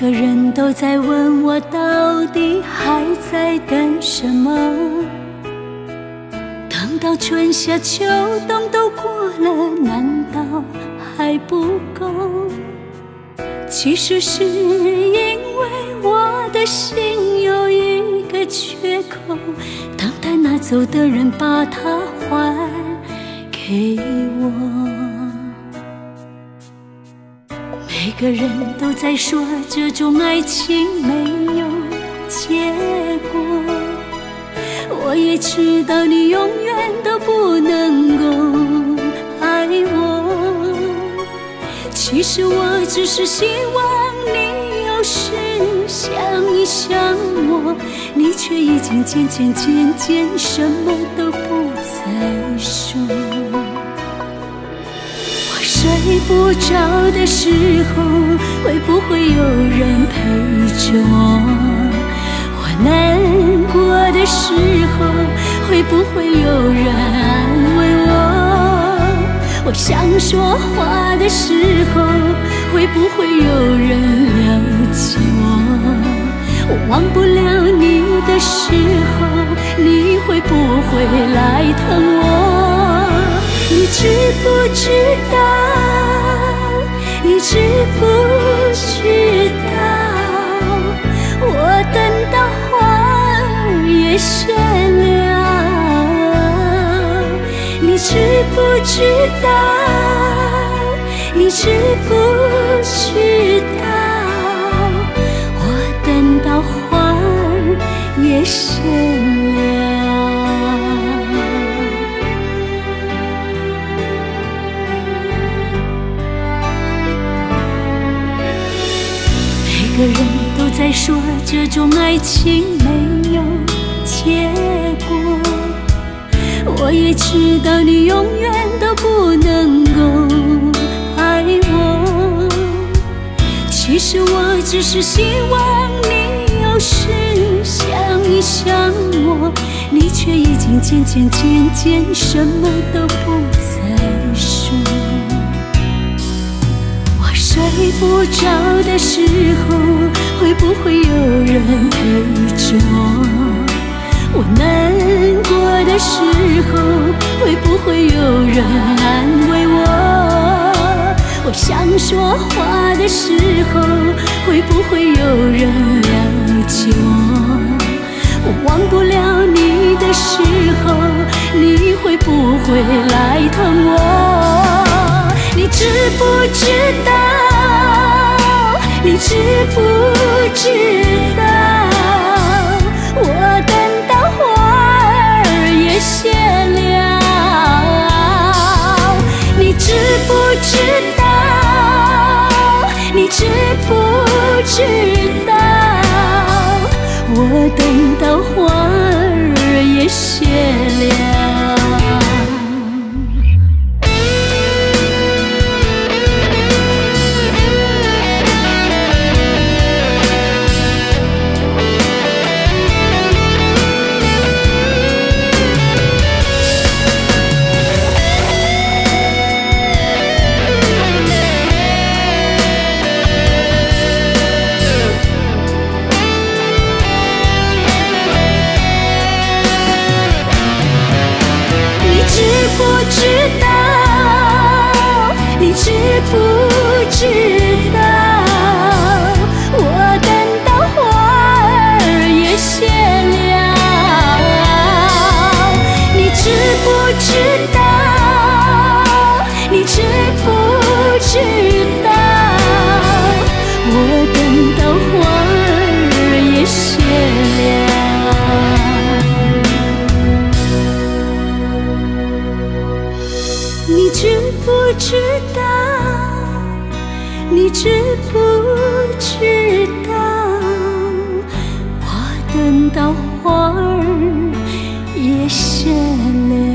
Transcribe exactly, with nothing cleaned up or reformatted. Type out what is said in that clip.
个人都在问我，到底还在等什么？等到春夏秋冬都过了，难道还不够？其实是因为我的心有一个缺口，等待拿走的人把它还给我。每个人都在说这种爱情没有结果，我也知道你永远都不能够爱我。其实我只是希望你有时想一想我，你却已经渐渐渐渐什么都不再说。我睡不着的时候，会不会有人陪着我？我难过的时候，会不会有人安慰我？我想说话的时候，会不会有人了解我？我忘不了你的时候，你会不会来疼我？你知不知道？你知不知道？我等到花儿也谢了。你知不知道？你知不知道？我等到花儿也谢了。每个人都在说这种爱情没有结果，我也知道你永远都不能够爱我。其实我只是希望你有时想一想我，你却已经渐渐渐渐什么都不再说。我睡不着的时候，会不会有人陪着我？我难过的时候，会不会有人安慰我？我想说话的时候，会不会有人了解我？我忘不了你的时候，你会不会来疼我？你知不知道？你知不知道？我等到花儿也谢了。你知不知道？你知不知道？我等到花儿也谢了。你知不知道？我等到花儿也谢了。你知不知道？你知不知道？我等到花儿也谢了。你知不知道？你知不知道？我等到花儿也谢了。